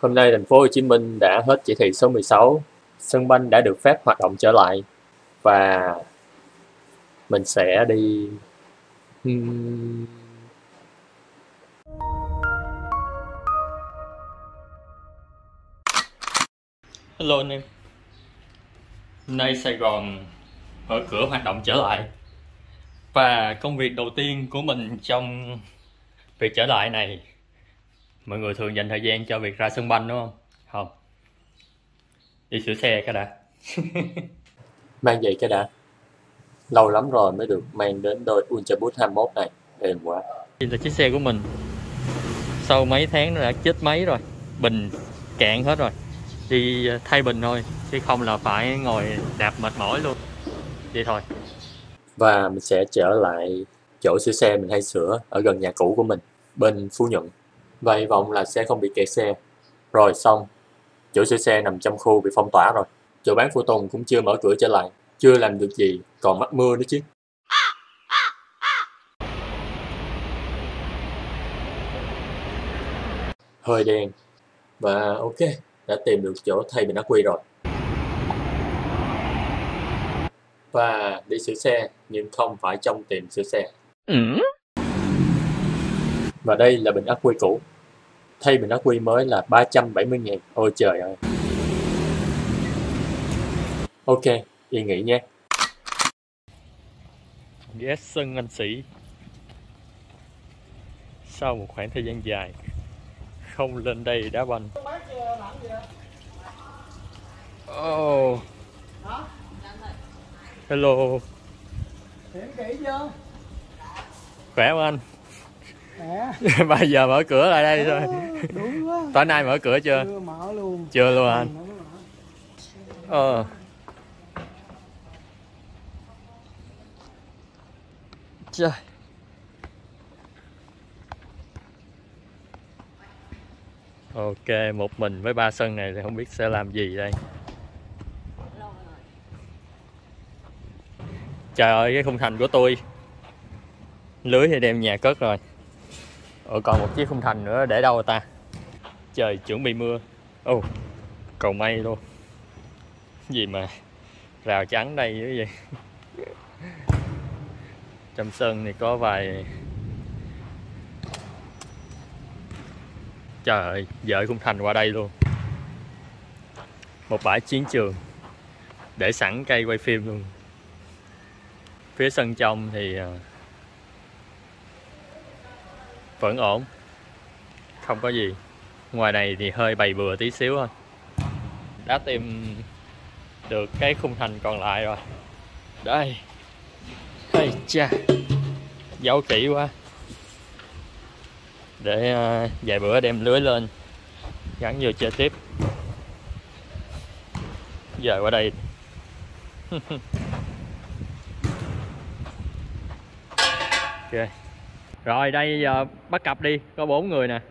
Hôm nay thành phố Hồ Chí Minh đã hết chỉ thị số 16, sân banh đã được phép hoạt động trở lại và mình sẽ đi Hello anh em. Hôm nay Sài Gòn mở cửa hoạt động trở lại. Và công việc đầu tiên của mình trong việc trở lại này, mọi người thường dành thời gian cho việc ra sân banh đúng không? Không. Đi sửa xe cái đã. Mang vậy cái đã. Lâu lắm rồi mới được mang đến đôi Ultraboot 21 này. Êm quá. Đây là chiếc xe của mình. Sau mấy tháng nó đã chết máy rồi. Bình cạn hết rồi. Đi thay bình thôi, chứ không là phải ngồi đạp mệt mỏi luôn. Đi thôi. Và mình sẽ trở lại chỗ sửa xe mình hay sửa ở gần nhà cũ của mình, bên Phú Nhuận. Và hy vọng là sẽ không bị kẹt xe. Rồi xong, chỗ sửa xe nằm trong khu bị phong tỏa rồi. Chỗ bán phụ tùng cũng chưa mở cửa trở lại. Chưa làm được gì, còn mắc mưa nữa chứ. Hơi đen. Và ok, đã tìm được chỗ thay bình ắc quy rồi. Và đi sửa xe, nhưng không phải trong tiệm sửa xe. Và đây là bình ắc quy cũ. Thay bình ắc quy mới là 370.000. Ôi trời ơi. Ok, yên nghỉ nhé. Ghé sân anh Sĩ. Sau một khoảng thời gian dài không lên đây đá banh. Oh. Hello. Khỏe không anh? Bây giờ mở cửa lại đây rồi. Đúng quá. Tối nay mở cửa chưa? Chưa mở luôn. Chưa luôn anh. Trời. Ok, một mình với 3 sân này thì không biết sẽ làm gì đây. Trời ơi, cái khung thành của tôi. Lưới thì đem nhà cất rồi. Còn một chiếc khung thành nữa để đâu rồi ta? Trời chuẩn bị mưa. Cầu may luôn. Gì mà rào chắn đây dữ vậy. Trong sân thì có vài. Trời ơi, dời khung thành qua đây luôn. Một bãi chiến trường. Để sẵn cây quay phim luôn. Phía sân trong thì vẫn ổn. Không có gì. Ngoài này thì hơi bày bừa tí xíu thôi. Đã tìm được cái khung thành còn lại rồi. Đây. Ây cha. Giấu kỹ quá. Để vài bữa đem lưới lên gắn vô chơi tiếp. Giờ qua đây. Ok. Rồi đây giờ bắt cặp đi. Có 4 người nè.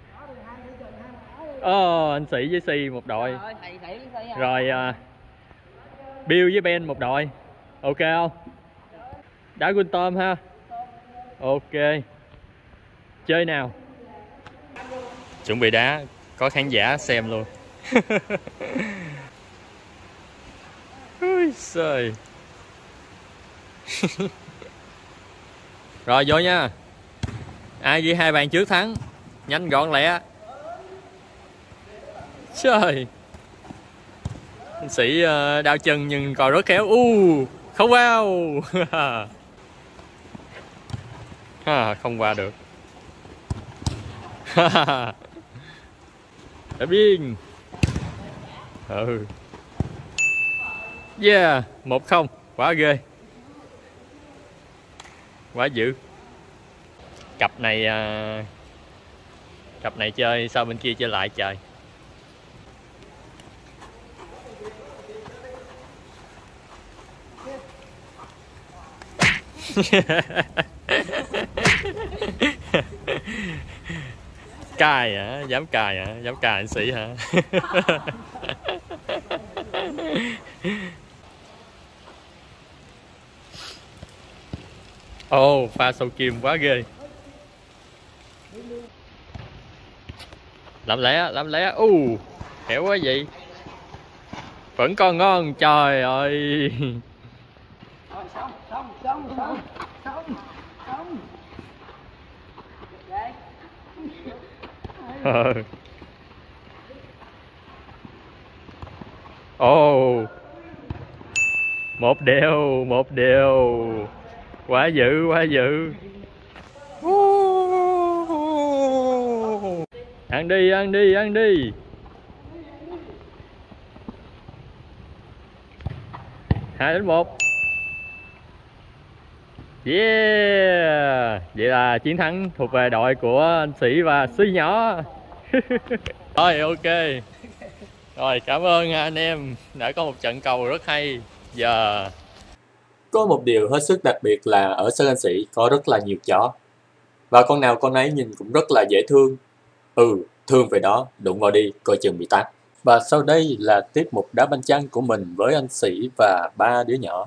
Anh Sĩ với Si một đội. Rồi Bill với Ben một đội. Ok không? Đá quân tôm ha. Ok. Chơi nào. Chuẩn bị đá. Có khán giả xem luôn. Ôi trời. Rồi vô nha. Ai ghi 2 bàn trước thắng. Nhanh gọn lẹ. Trời. Anh Sĩ đau chân nhưng còn rất khéo. Không vào. Không qua được. Đã biên. Yeah, 1-0. Quá ghê. Quá dữ. Cặp này chơi sao bên kia chơi lại trời. Cài hả? Dám cài hả? Dám cài anh Sĩ hả? Pha sâu kim quá ghê. Làm lẽ, khéo quá vậy. Vẫn còn ngon, trời ơi. Rồi xong. Ồ, một đều. Quá dữ. Ăn đi. 2-1. Yeah. Vậy là chiến thắng thuộc về đội của anh Sĩ và Suy nhỏ. Rồi, ok. Rồi, cảm ơn anh em đã có một trận cầu rất hay. Giờ có một điều hết sức đặc biệt là ở sân anh Sĩ có rất là nhiều chó. Và con nào con ấy nhìn cũng rất là dễ thương. Thương về đó, đụng vào đi, coi chừng bị tát. Và sau đây là tiết mục đá banh chăng của mình với anh Sĩ và 3 đứa nhỏ.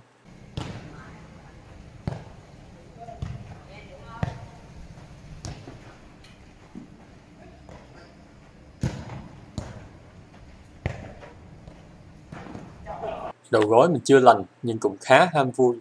Đầu gối mình chưa lành nhưng cũng khá ham vui.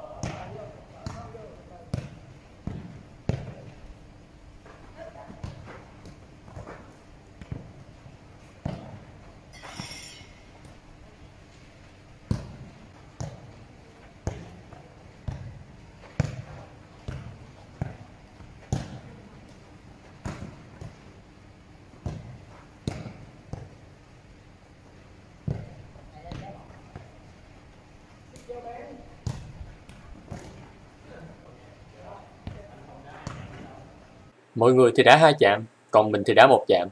Mọi người thì đá 2 chạm, còn mình thì đá 1 chạm.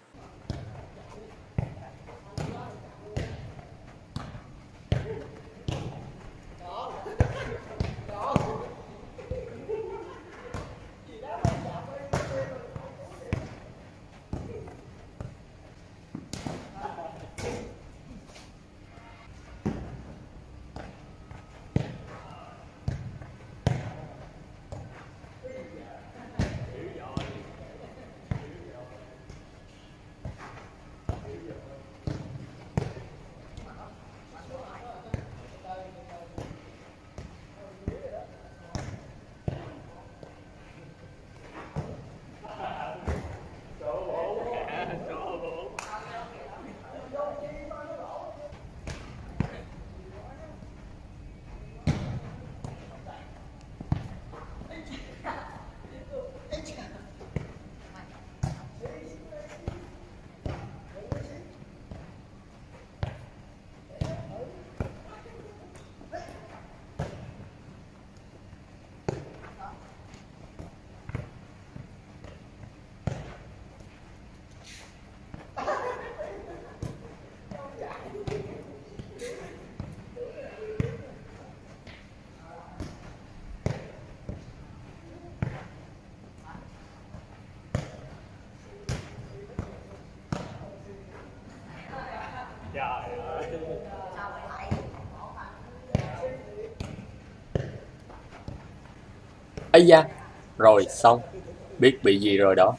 Ây da, rồi xong, biết bị gì rồi đó.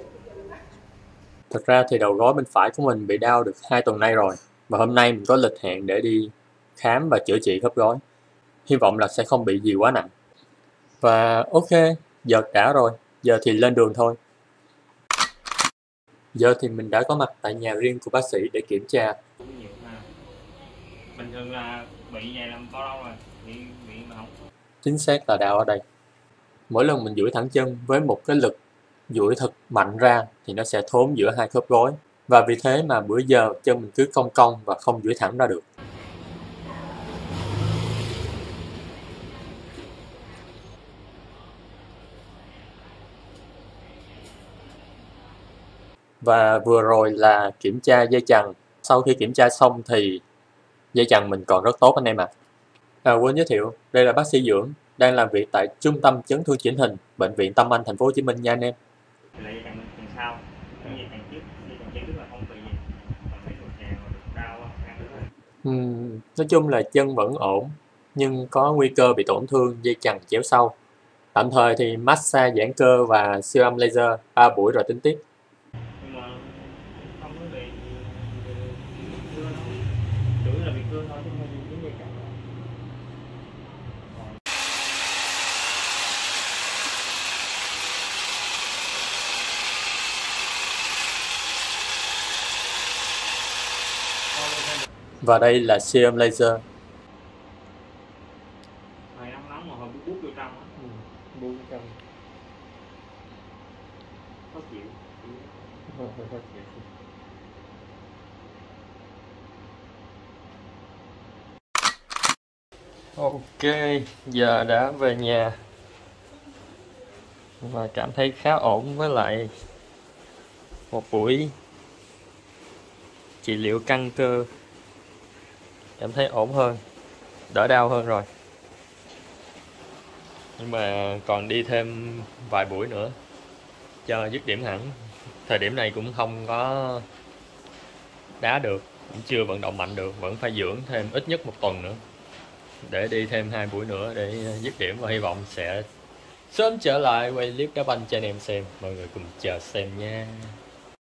Thật ra thì đầu gối bên phải của mình bị đau được 2 tuần nay rồi, và hôm nay mình có lịch hẹn để đi khám và chữa trị khớp gối. Hy vọng là sẽ không bị gì quá nặng. Và ok, giờ đã rồi, giờ thì lên đường thôi. Giờ thì mình đã có mặt tại nhà riêng của bác sĩ để kiểm tra. Bình thường là bị vậy làm bao lâu rồi? Bị mà không. Chính xác là đau ở đây. Mỗi lần mình duỗi thẳng chân với một cái lực duỗi thật mạnh ra thì nó sẽ thốn giữa 2 khớp gối. Và vì thế mà bữa giờ chân mình cứ cong cong và không duỗi thẳng ra được. Và vừa rồi là kiểm tra dây chằng. Sau khi kiểm tra xong thì dây chằng mình còn rất tốt anh em ạ. Quên giới thiệu, đây là bác sĩ Dưỡng, đang làm việc tại Trung tâm Chấn thương chỉnh hình, Bệnh viện Tâm Anh, Thành phố Hồ Chí Minh nha anh em. Lại dây chằng sau, cái dây chằng trước là không bị gì. Còn mấy đùi chèo đau Nói chung là chân vẫn ổn, nhưng có nguy cơ bị tổn thương dây chằng chéo sau. Tạm thời thì massage giãn cơ và siêu âm laser 3 buổi rồi tính tiếp. Nhưng mà cương thôi chứ không phải dính dây cạnh. Và đây là siêu âm laser. Hồi nóng mà hồi bút vô trong á. Bút trong. Khó chịu. Ok, giờ đã về nhà và cảm thấy khá ổn với lại một buổi trị liệu căng cơ. Cảm thấy ổn hơn, đỡ đau hơn rồi. Nhưng mà còn đi thêm vài buổi nữa cho dứt điểm hẳn. Thời điểm này cũng không có đá được, cũng chưa vận động mạnh được, vẫn phải dưỡng thêm ít nhất 1 tuần nữa để đi thêm 2 buổi nữa để dứt điểm, và hy vọng sẽ sớm trở lại quay clip đá banh cho anh em xem. Mọi người cùng chờ xem nha.